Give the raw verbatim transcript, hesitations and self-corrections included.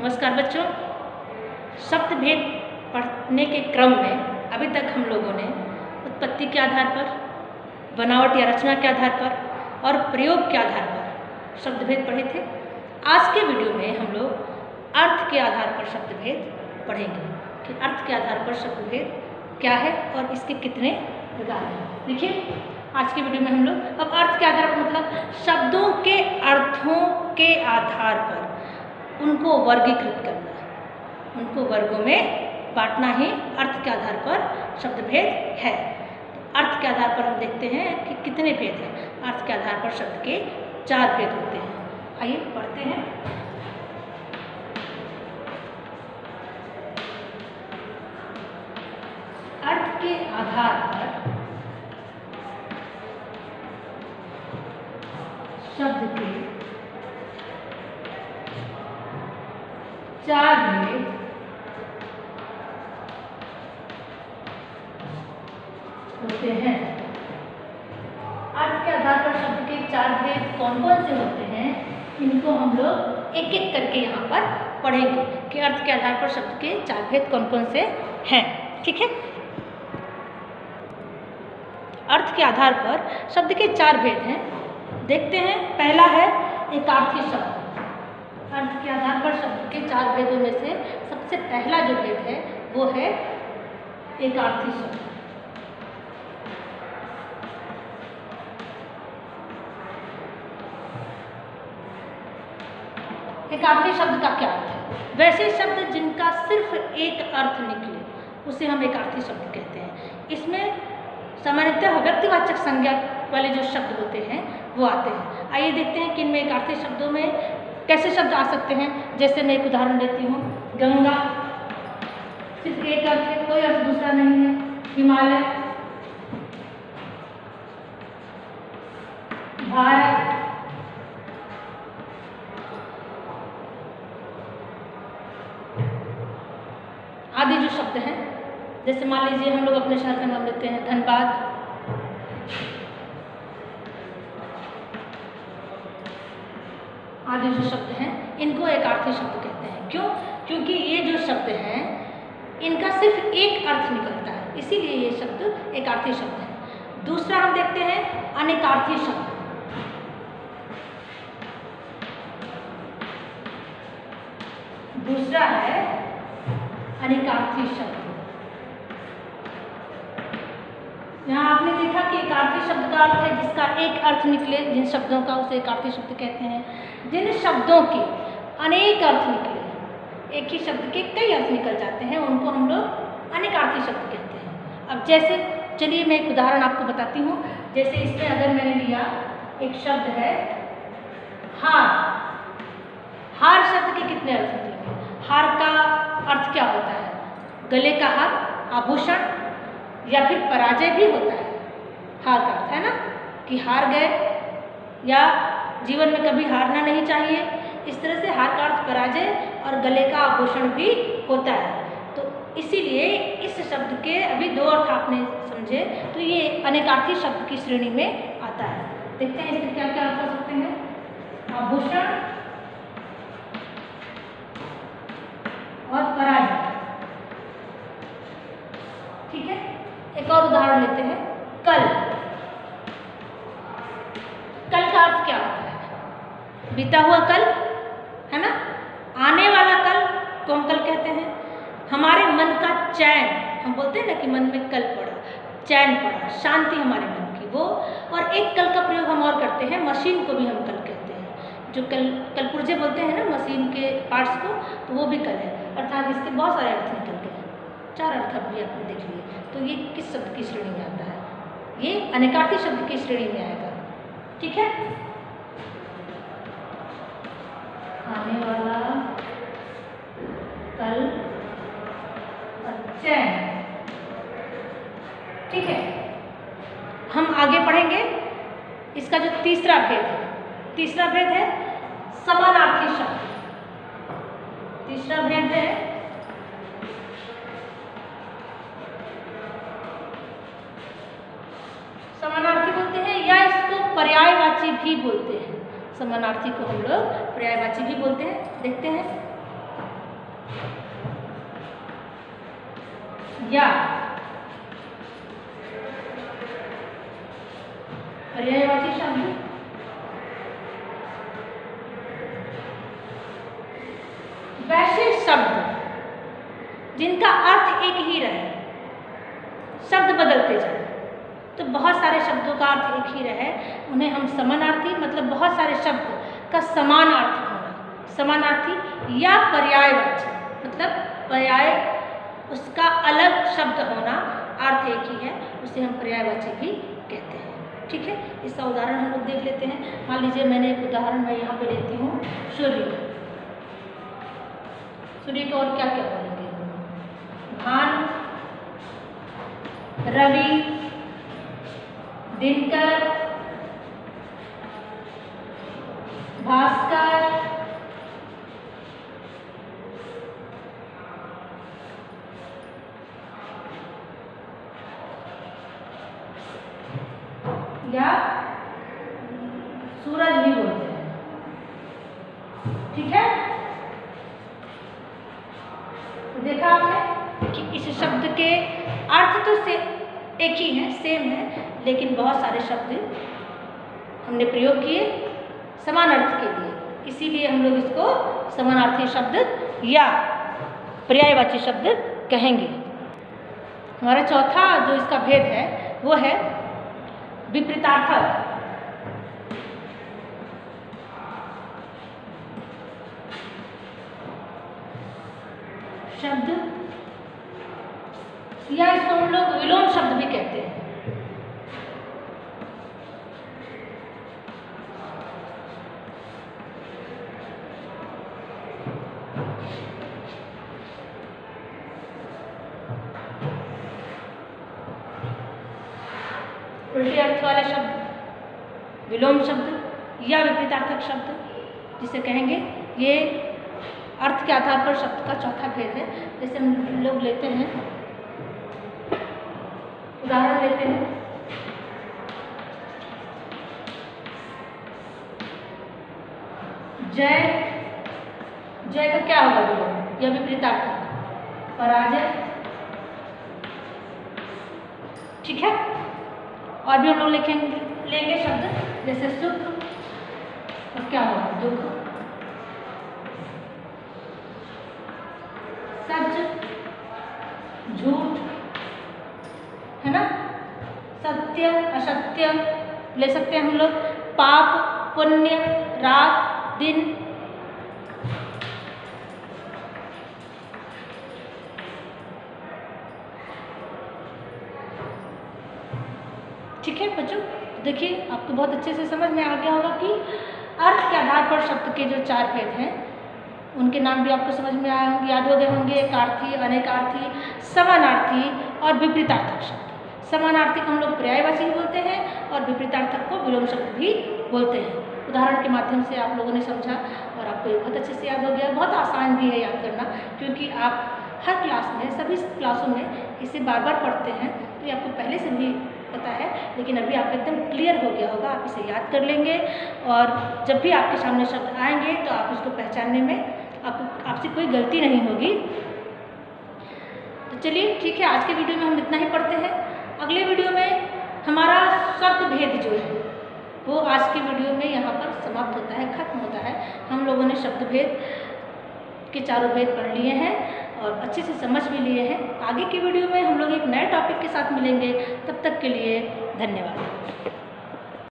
नमस्कार बच्चों, शब्द भेद पढ़ने के क्रम में अभी तक हम लोगों ने उत्पत्ति के आधार पर, बनावट या रचना के आधार पर और प्रयोग के आधार पर शब्द भेद पढ़े थे। आज के वीडियो में हम लोग अर्थ के आधार पर शब्द भेद पढ़ेंगे कि अर्थ के आधार पर शब्द भेद क्या है और इसके कितने प्रकार हैं। देखिए, आज के वीडियो में हम लोग अब अर्थ के आधार पर मतलब शब्दों के अर्थों के आधार पर उनको वर्गीकृत करना, उनको वर्गों में बांटना ही अर्थ के आधार पर शब्द भेद है। तो अर्थ के आधार पर हम देखते हैं कि कितने भेद हैं। अर्थ के आधार पर शब्द के चार भेद होते हैं। आइए पढ़ते हैं। अर्थ के आधार पर शब्द के चार भेद होते हैं। अर्थ के आधार पर शब्द के चार भेद कौन कौन से होते हैं, इनको हम लोग एक एक करके यहाँ पर पढ़ेंगे कि अर्थ के आधार पर शब्द के चार भेद कौन कौन से हैं। ठीक है, अर्थ के आधार पर शब्द के चार भेद हैं। देखते हैं, पहला है एकार्थी शब्द। अर्थ के आधार पर शब्द के चार भेदों में से सबसे पहला जो भेद है वो है एकार्थी शब्द। एकार्थी शब्द का क्या अर्थ है? वैसे शब्द जिनका सिर्फ एक अर्थ निकले उसे हम एकार्थी शब्द कहते हैं। इसमें सामान्यतः व्यक्तिवाचक संज्ञा वाले जो शब्द होते हैं वो आते हैं। आइए देखते हैं कि इनमें एकार्थी शब्दों में कैसे शब्द आ सकते हैं। जैसे मैं एक उदाहरण देती हूँ, गंगा सिर्फ एक अर्थ है, कोई अर्थ दूसरा नहीं है। हिमालय, भारत, आदि जो शब्द हैं। जैसे मान लीजिए हम लोग अपने शहर का नाम लेते हैं धनबाद, आदि जो शब्द हैं इनको एकार्थी शब्द कहते हैं। क्यों? क्योंकि ये जो शब्द हैं इनका सिर्फ एक अर्थ निकलता है, इसीलिए ये शब्द एकार्थी शब्द हैं। दूसरा हम देखते हैं अनेकार्थी शब्द। दूसरा है अनेकार्थी शब्द। यहाँ आपने देखा कि एकार्थी शब्द का अर्थ है जिसका एक अर्थ निकले, जिन शब्दों का उसे एकार्थी शब्द कहते हैं। जिन शब्दों के अनेक अर्थ निकले, एक ही शब्द के कई अर्थ निकल जाते हैं, उनको हम लोग अनेकार्थी शब्द कहते हैं। अब जैसे चलिए मैं एक उदाहरण आपको बताती हूँ। जैसे इसमें अगर मैंने लिया एक शब्द है हार। हार शब्द के कितने अर्थ निकलेंगे? हार का अर्थ क्या होता है? गले का हार, आभूषण, या फिर पराजय भी होता है। हार का अर्थ है ना कि हार गए या जीवन में कभी हारना नहीं चाहिए। इस तरह से हार का अर्थ पराजय और गले का आभूषण भी होता है। तो इसीलिए इस शब्द के अभी दो अर्थ आपने समझे, तो ये अनेकार्थी शब्द की श्रेणी में आता है। देखते हैं इसके क्या क्या अर्थ हो सकते हैं। आभूषण और पराजय। ठीक है, एक और उदाहरण लेते हैं, कल। कल का अर्थ क्या होता है? बीता हुआ कल, है ना। आने वाला कल को हम कल कहते हैं। हमारे मन का चैन, हम बोलते हैं ना कि मन में कल पड़ा, चैन पड़ा, शांति हमारे मन की, वो। और एक कल का प्रयोग हम और करते हैं, मशीन को भी हम कल कहते हैं। जो कल कलपुर्जे बोलते हैं ना मशीन के पार्ट्स को, तो वो भी कल है। अर्थात इसके बहुत सारे अर्थ निकल गए, चार अर्थ अभी आपने देख लिए। तो ये किस शब्द की श्रेणी में आता है? ये अनेकार्थी शब्द की श्रेणी में आएगा। ठीक है, आने वाला कल, चैन। ठीक है, हम आगे पढ़ेंगे। इसका जो तीसरा भेद है, तीसरा भेद है समानार्थी शब्द। तीसरा भेद है समानार्थी बोलते हैं या इसको पर्यायवाची भी बोलते हैं। समानार्थी को हम लोग पर्यायवाची भी बोलते हैं। देखते हैं, या पर्यायवाची शब्द वैसे शब्द जिनका अर्थ एक ही रहे, शब्द बदलते जाए, तो बहुत सारे शब्दों का अर्थ एक ही रहे, उन्हें हम समानार्थी, मतलब बहुत सारे शब्द का समानार्थी होना, समानार्थी या पर्यायवाची, मतलब पर्याय उसका अलग शब्द होना, अर्थ एक ही है, उसे हम पर्यायवाची भी कहते हैं। ठीक है, इसका उदाहरण हम लोग देख लेते हैं। मान लीजिए मैंने एक उदाहरण मैं यहाँ पे लेती हूँ सूर्य। सूर्य को और क्या क्या बोलेंगे? भानु, रवि, दिनकर, भास्कर, या सूरज भी बोलते हैं। ठीक है, तो देखा आपने कि इस शब्द के अर्थ तो से एक ही है, सेम है, लेकिन बहुत सारे शब्द हमने प्रयोग किए समान अर्थ के लिए, इसीलिए हम लोग इसको समानार्थी शब्द या पर्यायवाची शब्द कहेंगे। हमारा चौथा जो इसका भेद है वो है विपरीतार्थक। शब्द या इसको हम लोग विलोम शब्द भी कहते हैं। उल्टे अर्थ वाले शब्द विलोम शब्द या विपरीतार्थक शब्द जिसे कहेंगे, ये अर्थ के आधार पर शब्द का चौथा भेद है। जैसे हम लोग लेते हैं, उदाहरण लेते हैं, जय, जय का क्या होगा विलोम या विपरीतार्थक? पराजय। ठीक है, और भी हम लोग लिखेंगे लेंगे शब्द जैसे सुख, और क्या होगा? दुख। सच, झूठ, है ना, सत्य, असत्य ले सकते हैं हम लोग, पाप, पुण्य, रात, दिन। ठीक है बच्चों, देखिए आपको बहुत अच्छे से समझ में आ गया होगा कि अर्थ के आधार पर शब्द के जो चार भेद हैं उनके नाम भी आपको समझ में आए होंगे, याद हो गए होंगे। एकार्थी, अनेकार्थी, समानार्थी और विपरीतार्थक शब्द। समानार्थी को हम लोग पर्यायवाची बोलते हैं और विपरीतार्थक को विलोम शब्द भी बोलते हैं। उदाहरण के माध्यम से आप लोगों ने समझा और आपको ये बहुत अच्छे से याद हो गया। बहुत आसान भी है याद करना, क्योंकि आप हर क्लास में, सभी क्लासों में इसे बार बार पढ़ते हैं, तो ये आपको पहले से भी पता है, लेकिन अभी आपको एकदम क्लियर हो गया होगा। आप इसे याद कर लेंगे और जब भी आपके सामने शब्द आएंगे तो आप उसको पहचानने में आपको आपसे कोई गलती नहीं होगी। तो चलिए ठीक है, आज के वीडियो में हम इतना ही पढ़ते हैं। अगले वीडियो में हमारा शब्द भेद जो है वो आज के वीडियो में यहाँ पर समाप्त होता है, खत्म होता है। हम लोगों ने शब्द भेद के चारों भेद पढ़ लिए हैं और अच्छे से समझ भी लिए हैं। आगे के वीडियो में हम लोग एक नए टॉपिक के साथ मिलेंगे, तब तक के लिए धन्यवाद।